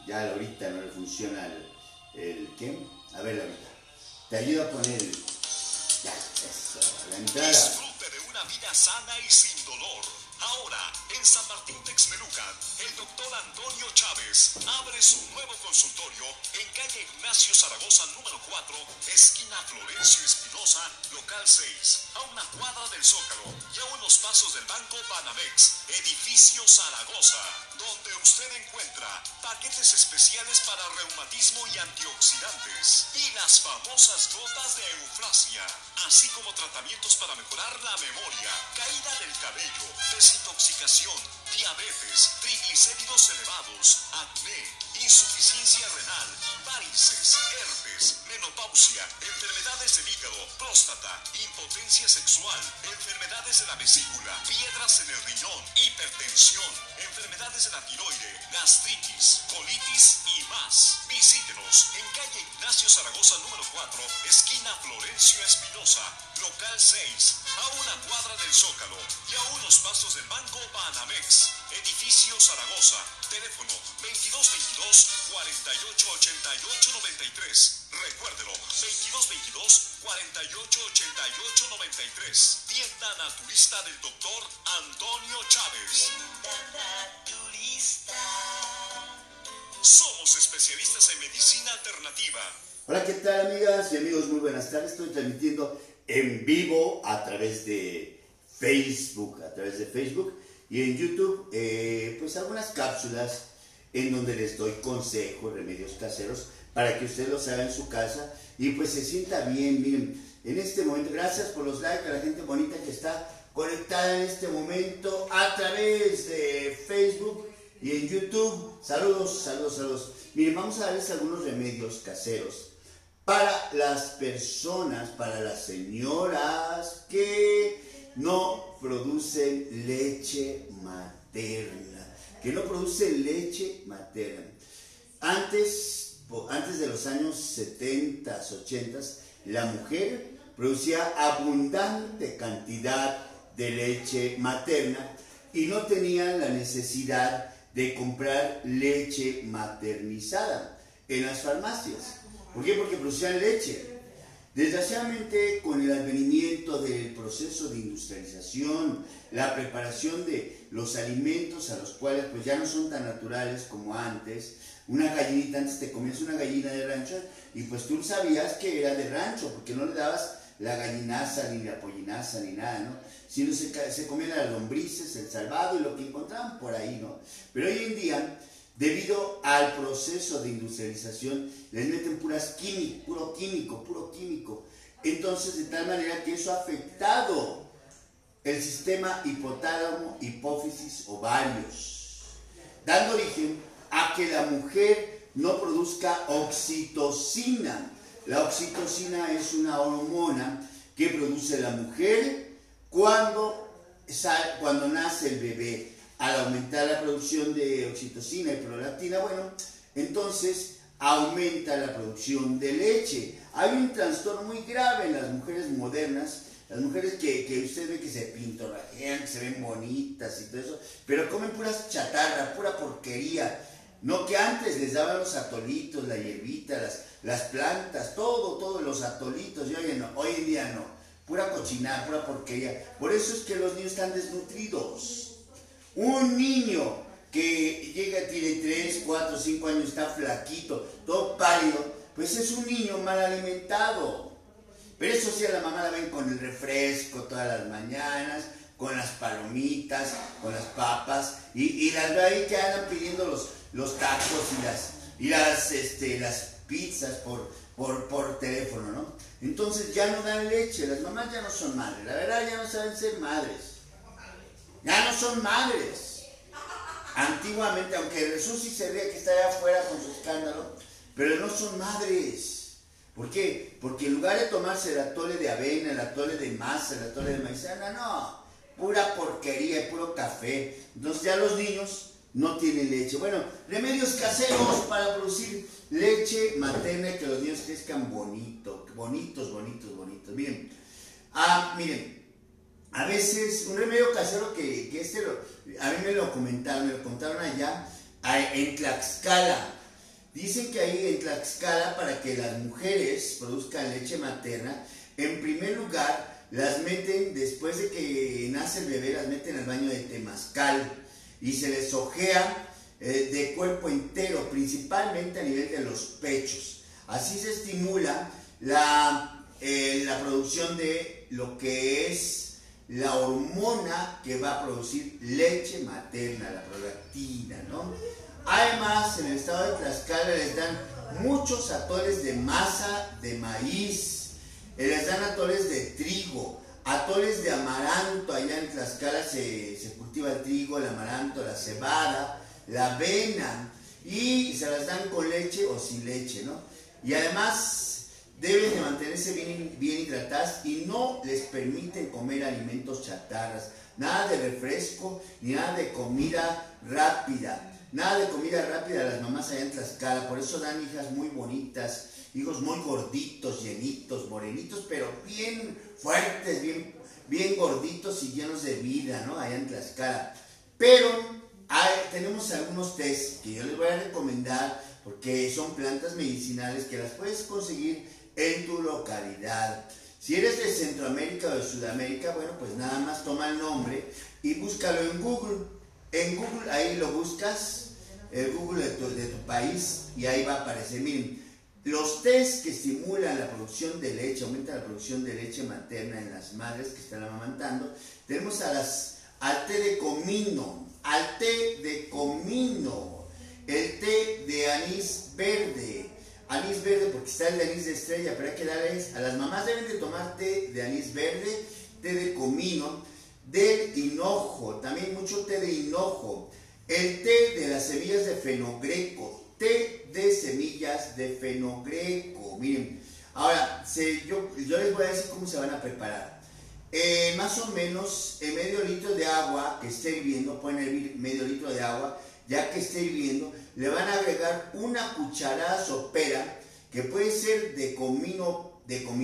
Ya ahorita no le funciona el ¿qué? A ver, ahorita. Te ayuda a poner ya, eso, la entrada. Disfrute de una vida sana y sin dolor. Ahora, en San Martín Texmelucan, el doctor Antonio Chávez abre su nuevo consultorio en calle Ignacio Zaragoza número 4, esquina Florencio Espinosa, local 6, a una cuadra del Zócalo y a unos pasos del Banco Banamex, edificio Zaragoza, donde usted encuentra paquetes especiales para reumatismo y antioxidantes y las famosas gotas de eufrasia, así como tratamientos para mejorar la memoria, caída del cabello, desintoxicación, diabetes, triglicéridos elevados, acné, insuficiencia renal, varices, herpes, menopausia, enfermedades del hígado, próstata, impotencia sexual, enfermedades de la vesícula, piedras en el riñón, hipertensión, enfermedades de la tiroide, gastritis, colitis y más. Visítenos en calle Ignacio Zaragoza número 4, esquina Florencio Espinosa, local 6, a una cuadra del Zócalo y a unos pasos del Banco Banamex, edificio Zaragoza, teléfono 2222 488893. Recuérdelo, 2222 488893. Tienda naturista del doctor Antonio Chávez. Somos especialistas en medicina alternativa. Hola, ¿qué tal, amigas y amigos? Muy buenas tardes. Estoy transmitiendo en vivo a través de Facebook, y en YouTube, pues algunas cápsulas en donde les doy consejos, remedios caseros para que usted los haga en su casa y pues se sienta bien. Miren, en este momento, gracias por los likes a la gente bonita que está conectada en este momento a través de Facebook y en YouTube. Saludos, saludos, saludos. Miren, vamos a darles algunos remedios caseros para las personas, para las señoras que no producen leche materna, Antes de los años 70, 80, la mujer producía abundante cantidad de leche materna y no tenían la necesidad de comprar leche maternizada en las farmacias. ¿Por qué? Porque producían leche. Desgraciadamente, con el advenimiento del proceso de industrialización, la preparación de los alimentos a los cuales pues ya no son tan naturales como antes, una gallinita, antes te comías una gallina de rancho y pues tú sabías que era de rancho porque no le dabas la gallinaza ni la pollinaza ni nada, ¿no? Sino se comían las lombrices, el salvado y lo que encontraban por ahí, ¿no? Pero hoy en día, debido al proceso de industrialización, les meten puro químico. Entonces, de tal manera que eso ha afectado el sistema hipotálamo, hipófisis, ovarios, dando origen a que la mujer no produzca oxitocina. La oxitocina es una hormona que produce la mujer cuando nace el bebé. Al aumentar la producción de oxitocina y prolactina, bueno, entonces aumenta la producción de leche. Hay un trastorno muy grave en las mujeres modernas, las mujeres que usted ve que se pintorrajean, que se ven bonitas y todo eso, pero comen puras chatarra, pura porquería. No que antes les daban los atolitos, la hierbita, las plantas, todo, los atolitos, y hoy en día no, pura cochinada, pura porquería. Por eso es que los niños están desnutridos. Un niño que llega, tiene 3, 4, 5 años, está flaquito, todo pálido, pues es un niño mal alimentado. Pero eso sí, a la mamá la ven con el refresco todas las mañanas, con las palomitas, con las papas, y las ve ahí que andan pidiendo los tacos y las pizzas por teléfono, ¿no? Entonces ya no dan leche, las mamás ya no son madres, la verdad ya no saben ser madres. Ya no son madres. Antiguamente, aunque Jesús sí se veía que está allá afuera con su escándalo, pero no son madres. ¿Por qué? Porque en lugar de tomarse el atole de avena, el atole de masa, el atole de maicena, no, pura porquería, puro café. Entonces ya los niños no tienen leche. Bueno, remedios caseros para producir leche materna y que los niños crezcan bonitos. Miren, a veces un remedio casero a mí me lo contaron allá en Tlaxcala. Dicen que ahí en Tlaxcala, para que las mujeres produzcan leche materna, en primer lugar las meten, después de que nace el bebé, las meten al baño de temazcal y se les ojea de cuerpo entero, principalmente a nivel de los pechos. Así se estimula la producción de lo que es la hormona que va a producir leche materna, la prolactina, ¿no? Además, en el estado de Tlaxcala les dan muchos atoles de masa de maíz, les dan atoles de trigo, atoles de amaranto. Allá en Tlaxcala se cultiva el trigo, el amaranto, la cebada, la avena, y se las dan con leche o sin leche, ¿no? Y además deben de mantenerse bien hidratadas y no les permiten comer alimentos chatarras, nada de refresco ni nada de comida rápida. Nada de comida rápida a las mamás allá en Tlaxcala. Por eso dan hijas muy bonitas, hijos muy gorditos, llenitos, morenitos, pero bien fuertes, bien gorditos y llenos de vida, ¿no? Allá en Tlaxcala. Pero tenemos algunos tés que yo les voy a recomendar porque son plantas medicinales que las puedes conseguir en tu localidad. Si eres de Centroamérica o de Sudamérica, bueno, pues nada más toma el nombre y búscalo en Google. En Google ahí lo buscas, el Google de tu país, y ahí va a aparecer. Miren, los tés que estimulan la producción de leche, aumentan la producción de leche materna en las madres que están amamantando. Tenemos al té de comino, el té de anís verde porque está el de anís de estrella, pero hay que darles, a las mamás deben de tomar té de anís verde, té de comino, del hinojo, también mucho té de hinojo, el té de las semillas de fenogreco, té de semillas de fenogreco. Miren, ahora yo les voy a decir cómo se van a preparar. Más o menos en medio litro de agua que esté hirviendo, pueden hervir medio litro de agua, ya que esté hirviendo, le van a agregar una cucharada sopera que puede ser de comino,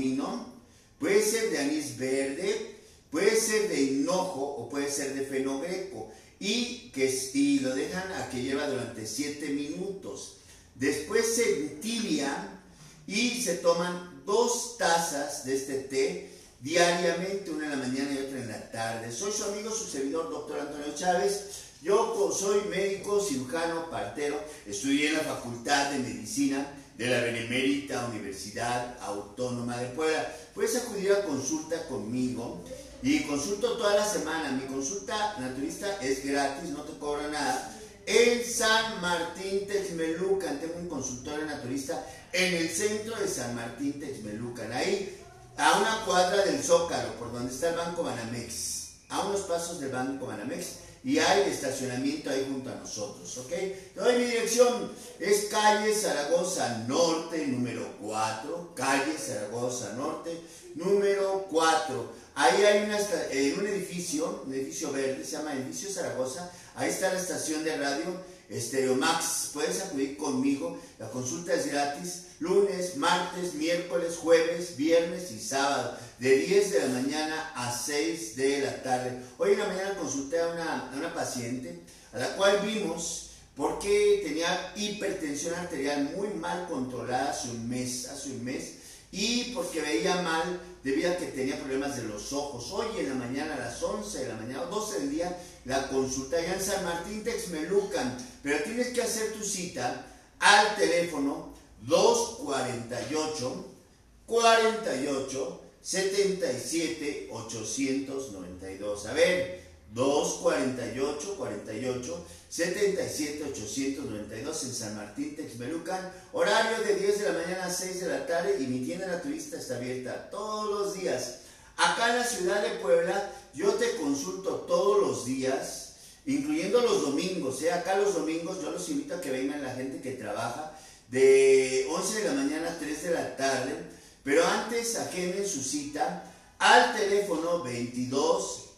puede ser de anís verde, puede ser de hinojo o puede ser de fenogreco, y lo dejan a que hierva durante 7 minutos. Después se entibia y se toman 2 tazas de este té diariamente, una en la mañana y otra en la tarde. Soy su amigo, su servidor, doctor Antonio Chávez. Yo soy médico, cirujano, partero, estudié en la Facultad de Medicina de la Benemérita Universidad Autónoma de Puebla. Puedes acudir a consulta conmigo y consulto toda la semana. Mi consulta naturista es gratis, no te cobra nada. En San Martín Texmelucan, tengo un consultorio naturista en el centro de San Martín Texmelucan, ahí a una cuadra del Zócalo, por donde está el Banco Banamex, a unos pasos del Banco Banamex, y hay estacionamiento ahí junto a nosotros, ¿ok? Toda mi dirección es calle Zaragoza Norte, número 4, calle Zaragoza Norte, número 4. Ahí hay un edificio verde, se llama Edificio Zaragoza. Ahí está la estación de radio Stereo Max. Puedes acudir conmigo, la consulta es gratis, lunes, martes, miércoles, jueves, viernes y sábado, de 10 de la mañana a 6 de la tarde. Hoy en la mañana consulté a una paciente a la cual vimos porque tenía hipertensión arterial muy mal controlada hace un mes, y porque veía mal debido a que tenía problemas de los ojos. Hoy en la mañana a las 11 de la mañana, 12 del día, la consulta ya en San Martín Texmelucan, pero tienes que hacer tu cita al teléfono 248 77 892. A ver, 248 77 892 en San Martín Texmelucan, horario de 10 de la mañana a 6 de la tarde, y mi tienda naturista está abierta todos los días. Acá en la ciudad de Puebla yo te consulto todos los días, incluyendo los domingos, acá los domingos yo los invito a que vengan la gente que trabaja de 11 de la mañana a 3 de la tarde, pero antes agenden su cita al teléfono 22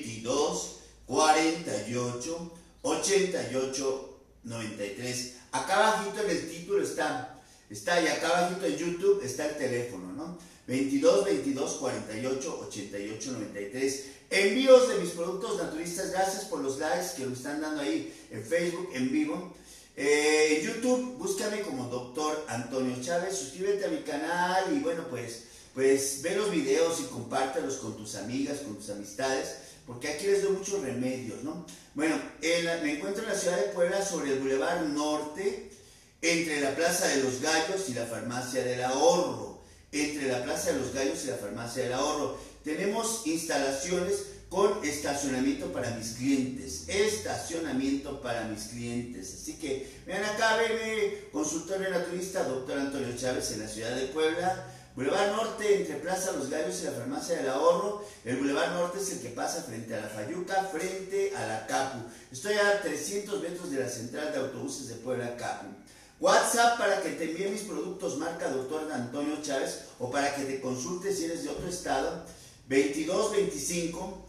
48 88 93. Acá abajito en el título está, y acá abajito en YouTube está el teléfono, ¿no? 22 48 88 93. Envíos de mis productos naturistas. Gracias por los likes que me están dando ahí en Facebook en vivo. YouTube, búscame como Doctor Antonio Chávez, suscríbete a mi canal y bueno, pues ve los videos y compártelos con tus amigas, con tus amistades, porque aquí les doy muchos remedios, ¿no? Bueno, me encuentro en la ciudad de Puebla sobre el Boulevard Norte, entre la Plaza de los Gallos y la Farmacia del Ahorro. Entre la Plaza de los Gallos y la Farmacia del Ahorro. Tenemos instalaciones con estacionamiento para mis clientes. Estacionamiento para mis clientes. Así que vean acá, venme, consultorio naturista, Doctor Antonio Chávez en la ciudad de Puebla. Boulevard Norte, entre Plaza Los Gallos y la Farmacia del Ahorro. El Boulevard Norte es el que pasa frente a la Fayuca, frente a la Capu. Estoy a 300 metros de la central de autobuses de Puebla Capu. WhatsApp para que te envíe mis productos marca Doctor Antonio Chávez o para que te consultes si eres de otro estado. 22 25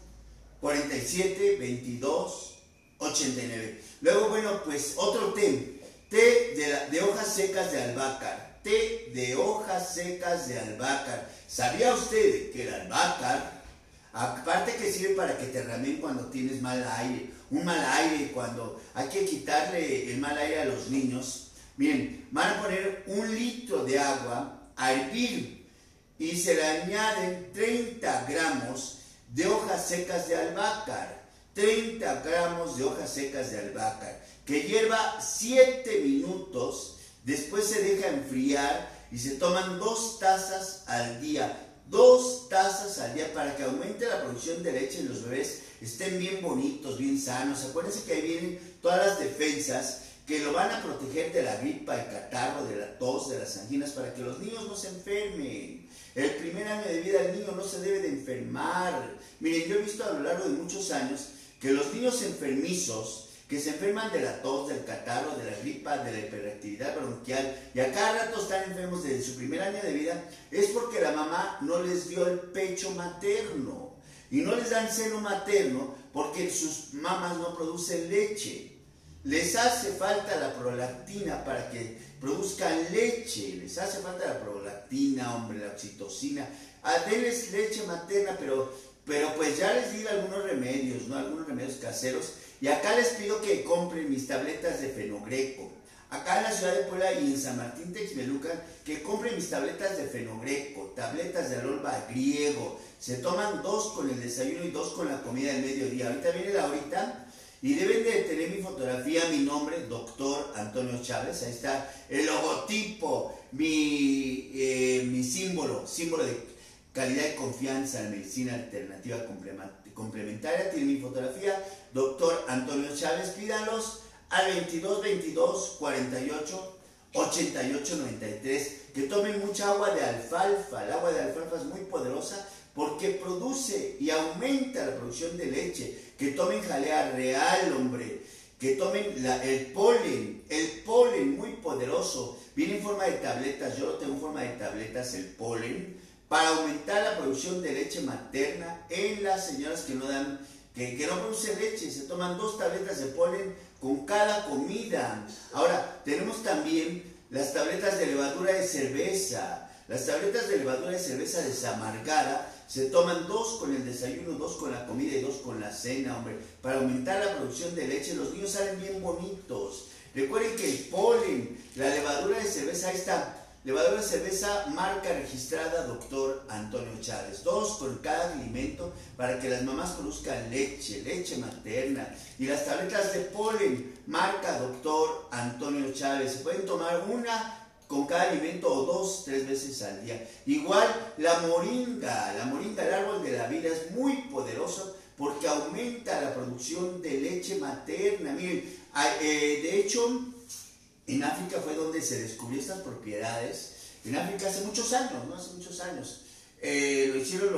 47 22 89. Luego, bueno, pues otro té de hojas secas de albácar. Té de hojas secas de albácar. ¿Sabía usted que el albácar, aparte que sirve para que te ramen cuando tienes mal aire, un mal aire, cuando hay que quitarle el mal aire a los niños? Miren, van a poner 1 litro de agua a hervir y se le añaden 30 gramos de hojas secas de albácar. 30 gramos de hojas secas de albácar, que hierva 7 minutos. Después se deja enfriar y se toman 2 tazas al día. 2 tazas al día para que aumente la producción de leche en los bebés, estén bien bonitos, bien sanos. Acuérdense que ahí vienen todas las defensas que lo van a proteger de la gripa, el catarro, de la tos, de las anginas, para que los niños no se enfermen. El primer año de vida del niño no se debe de enfermar. Miren, yo he visto a lo largo de muchos años que los niños enfermizos, que se enferman de la tos, del catarro, de la gripa, de la hiperactividad bronquial, y a cada rato están enfermos desde su primer año de vida, es porque la mamá no les dio el pecho materno. Y no les dan seno materno porque sus mamás no producen leche. Les hace falta la prolactina para que produzcan leche. Les hace falta la prolactina, hombre, la oxitocina. Denles leche materna, pero pues ya les di algunos remedios, ¿no? Algunos remedios caseros. Y acá les pido que compren mis tabletas de fenogreco. Acá en la ciudad de Puebla y en San Martín Texmelucan, que compren mis tabletas de fenogreco, tabletas de alolva griego. Se toman 2 con el desayuno y 2 con la comida del mediodía. Ahorita viene la horita. Y deben de tener mi fotografía, mi nombre, Doctor Antonio Chávez. Ahí está el logotipo, mi símbolo de calidad y confianza en medicina alternativa complementaria. Tiene mi fotografía, Doctor Antonio Chávez. Pídanlos al 22 22 48 88 93. Que tomen mucha agua de alfalfa. El agua de alfalfa es muy poderosa porque produce y aumenta la producción de leche. Que tomen jalea real, hombre. Que tomen el polen muy poderoso. Viene en forma de tabletas, yo lo tengo en forma de tabletas, el polen, para aumentar la producción de leche materna en las señoras que no producen leche. Se toman 2 tabletas de polen con cada comida. Ahora, tenemos también las tabletas de levadura de cerveza. Las tabletas de levadura de cerveza desamargada se toman 2 con el desayuno, 2 con la comida y 2 con la cena, hombre, para aumentar la producción de leche. Los niños salen bien bonitos. Recuerden que el polen, la levadura de cerveza, ahí está, levadura de cerveza, marca registrada Doctor Antonio Chávez. 2 con cada alimento para que las mamás produzcan leche materna. Y las tabletas de polen, marca Doctor Antonio Chávez. Se pueden tomar 1 con cada alimento o 2, 3 veces al día. Igual la moringa, el árbol de la vida, es muy poderoso porque aumenta la producción de leche materna. Miren, de hecho, en África fue donde se descubrió estas propiedades. En África hace muchos años, ¿no? Hace muchos años. Lo hicieron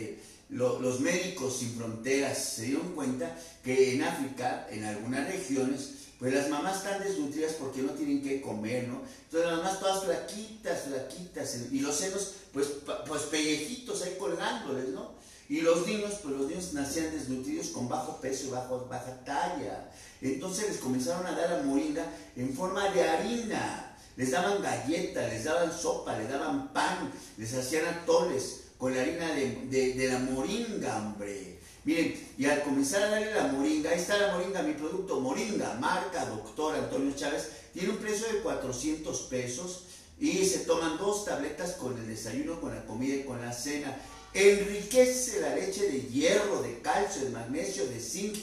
los médicos sin fronteras. Se dieron cuenta que en África, en algunas regiones, pues las mamás están desnutridas porque no tienen que comer, ¿no? Entonces las mamás todas flaquitas, y los senos, pues pellejitos ahí colgándoles, ¿no? Y los niños nacían desnutridos con bajo peso y baja talla. Entonces les comenzaron a dar la moringa en forma de harina. Les daban galletas, les daban sopa, les daban pan, les hacían atoles con la harina de la moringa, hombre. Miren, y al comenzar a darle la moringa, ahí está la moringa, mi producto Moringa, marca Doctor Antonio Chávez, tiene un precio de 400 pesos y se toman 2 tabletas con el desayuno, con la comida y con la cena. Enriquece la leche de hierro, de calcio, de magnesio, de zinc,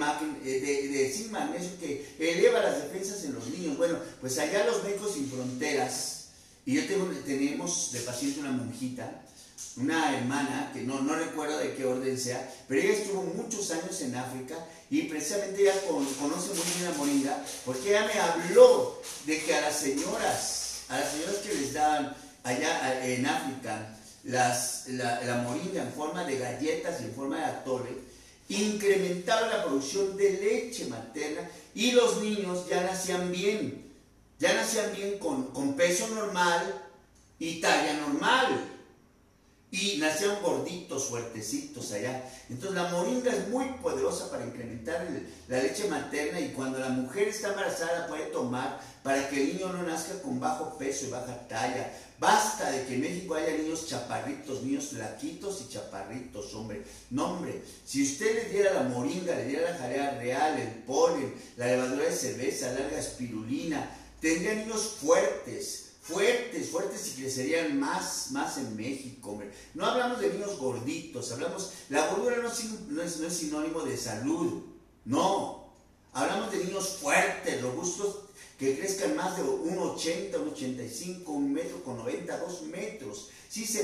de zinc magnesio, que eleva las defensas en los niños. Bueno, pues allá los Médicos Sin Fronteras, y tenemos de paciente una monjita, una hermana, que no recuerdo de qué orden sea, pero ella estuvo muchos años en África y precisamente ella conoce muy bien la moringa, porque ella me habló de que a las señoras que les daban allá en África la moringa en forma de galletas y en forma de atole, incrementaba la producción de leche materna y los niños ya nacían bien con peso normal y talla normal. Y nacieron gorditos, fuertecitos allá. Entonces la moringa es muy poderosa para incrementar la leche materna, y cuando la mujer está embarazada puede tomar para que el niño no nazca con bajo peso y baja talla. Basta de que en México haya niños chaparritos, niños flaquitos y chaparritos, hombre. No, hombre, si usted le diera la moringa, le diera la jalea real, el polen, la levadura de cerveza, larga espirulina, tendría niños fuertes y crecerían más en México, hombre. No hablamos de niños gorditos, la gordura no es sinónimo de salud, no. Hablamos de niños fuertes, robustos, que crezcan más de 1,80, 1,85, 1,90 m, 2 metros. Sí se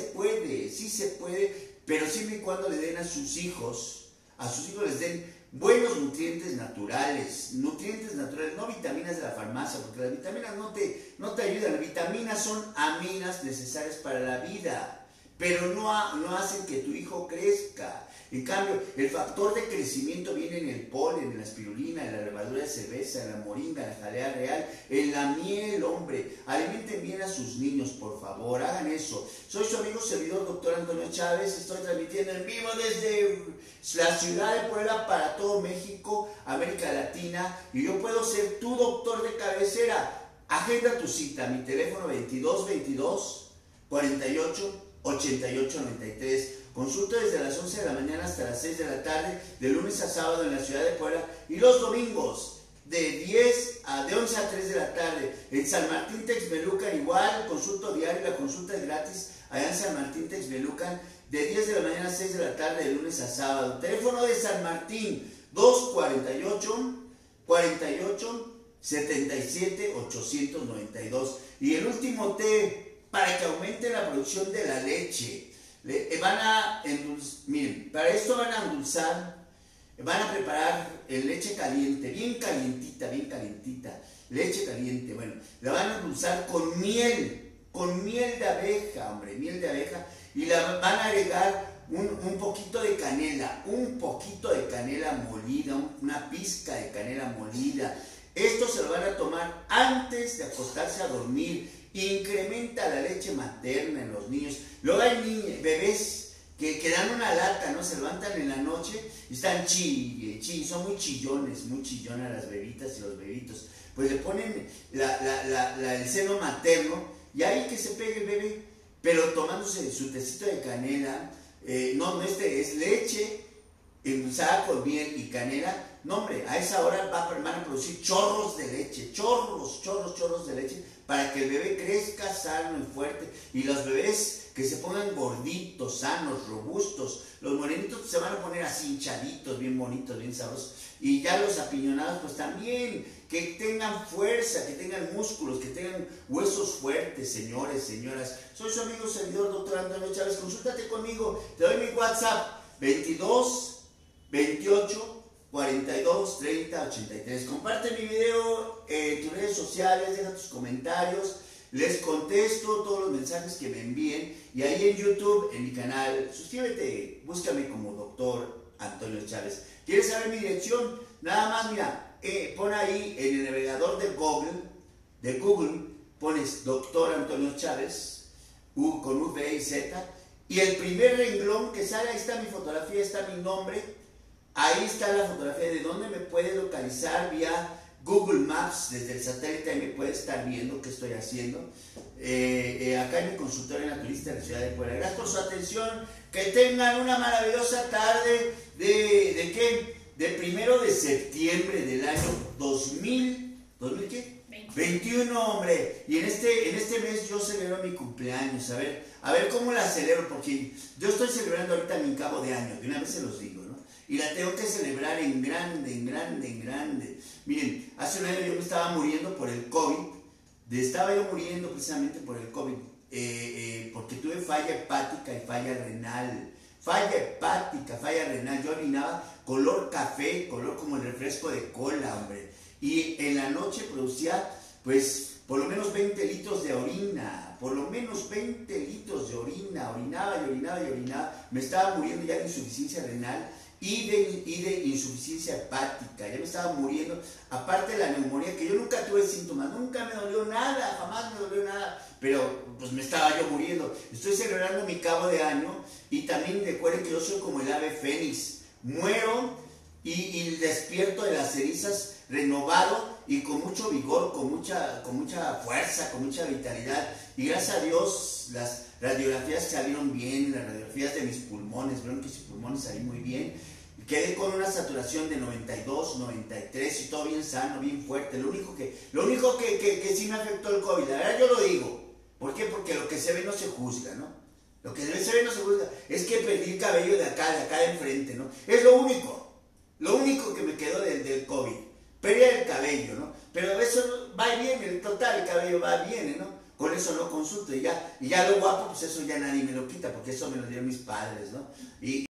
puede, pero siempre y cuando le den a sus hijos les den buenos nutrientes naturales, no vitaminas de la farmacia, porque las vitaminas no te ayudan. Las vitaminas son aminas necesarias para la vida, pero no hacen que tu hijo crezca. En cambio, el factor de crecimiento viene en el polen, en la espirulina, en la levadura de cerveza, en la moringa, en la jalea real, en la miel, hombre. Alimenten bien a sus niños, por favor, hagan eso. Soy su amigo servidor, doctor Antonio Chávez. Estoy transmitiendo en vivo desde la ciudad de Puebla para todo México, América Latina, y yo puedo ser tu doctor de cabecera. Agenda tu cita, mi teléfono 2222 48 88 93. Consulta desde las 11 de la mañana hasta las 6 de la tarde, de lunes a sábado en la ciudad de Puebla, y los domingos de 11 a 3 de la tarde. En San Martín Texmelucan igual, consulto diario, la consulta es gratis allá en San Martín Texmelucan, de 10 de la mañana a 6 de la tarde, de lunes a sábado. Teléfono de San Martín, 248 48 77 892. Y el último té para que aumente la producción de la leche. Miren, para esto van a endulzar, van a preparar leche caliente, bien calientita, leche caliente. Bueno, la van a endulzar con miel de abeja, hombre, miel de abeja, y la van a agregar un poquito de canela molida, una pizca de canela molida. Esto se lo van a tomar antes de acostarse a dormir. Incrementa la leche materna en los niños. Luego hay bebés que dan una lata, ¿no? Se levantan en la noche y están son muy chillonas las bebitas y los bebitos. Pues le ponen el seno materno y ahí que se pegue el bebé, pero tomándose su tecito de canela. Es leche endulzada con miel y canela. No, hombre, a esa hora van a producir chorros de leche, chorros de leche, para que el bebé crezca sano y fuerte. Y los bebés que se pongan gorditos, sanos, robustos, los morenitos se van a poner así hinchaditos, bien bonitos, bien sabrosos. Y ya los apiñonados, pues también, que tengan fuerza, que tengan músculos, que tengan huesos fuertes, señores, señoras. Soy su amigo servidor, doctor Antonio Chávez. Consúltate conmigo, te doy mi WhatsApp, 22 28 42 30 83. Comparte mi video en tus redes sociales, deja tus comentarios, les contesto todos los mensajes que me envíen, y ahí en YouTube, en mi canal, suscríbete, búscame como doctor Antonio Chávez. ¿Quieres saber mi dirección? Nada más, mira, pon ahí en el navegador de Google, pones doctor Antonio Chávez, con V y Z, y el primer renglón que sale, ahí está mi fotografía, está mi nombre. Ahí está la fotografía de dónde me puede localizar vía Google Maps, desde el satélite ahí me puede estar viendo qué estoy haciendo. Acá en mi consultorio naturista de la ciudad de Puebla. Gracias por su atención. Que tengan una maravillosa tarde ¿de qué? Del 1 de septiembre del año 2000 ¿qué? 21, hombre. Y en este mes yo celebro mi cumpleaños. A ver cómo la celebro, porque yo estoy celebrando ahorita mi cabo de año, de una vez se los digo, ¿no? Y la tengo que celebrar en grande, en grande, en grande. Miren, hace un año yo me estaba muriendo por el COVID. Estaba yo muriendo precisamente por el COVID, porque tuve falla hepática y falla renal. Falla hepática, falla renal. Yo orinaba color café, color como el refresco de cola, hombre. Y en la noche producía, pues, por lo menos 20 litros de orina. Por lo menos 20 litros de orina. Orinaba y orinaba y orinaba. Me estaba muriendo ya de insuficiencia renal y de insuficiencia hepática. Ya me estaba muriendo. Aparte de la neumonía, que yo nunca tuve síntomas. Nunca me dolió nada. Jamás me dolió nada. Pero, pues, me estaba yo muriendo. Estoy celebrando mi cabo de año. Y también recuerden que yo soy como el ave fénix. Muero y despierto de las cenizas renovado y con mucho vigor, con mucha fuerza, con mucha vitalidad. Y gracias a Dios las radiografías salieron bien, las radiografías de mis pulmones, vieron que mis pulmones salieron muy bien. Quedé con una saturación de 92, 93 y todo bien sano, bien fuerte. Lo único que sí me afectó el COVID, la verdad yo lo digo. ¿Por qué? Porque lo que se ve no se juzga, ¿no? Lo que se ve no se juzga. Es que perdí el cabello de acá de enfrente, ¿no? Es lo único que me quedó del COVID. Perdí el cabello, ¿no? Pero eso va y viene, el cabello va y viene, ¿no? Con eso no consulto y ya lo guapo, pues eso ya nadie me lo quita, porque eso me lo dieron mis padres, ¿no?